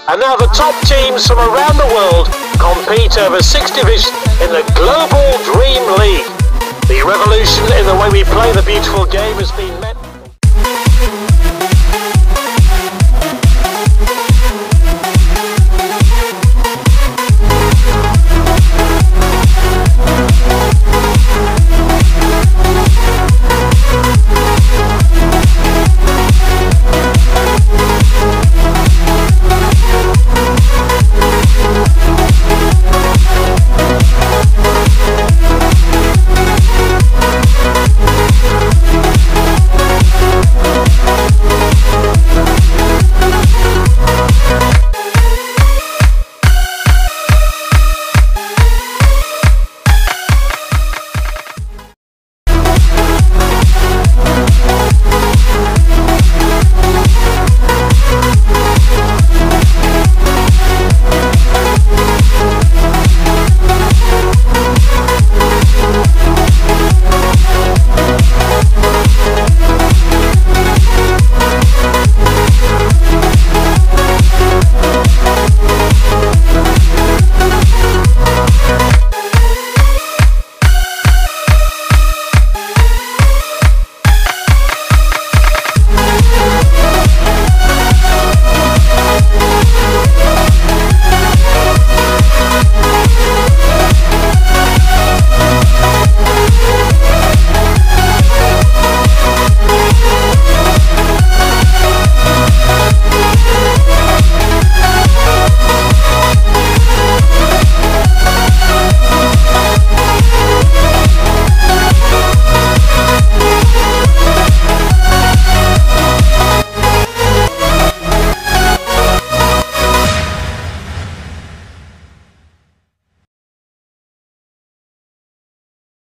And now the top teams from around the world compete over 6 divisions in the Global Dream League. The revolution in the way we play the beautiful game has been met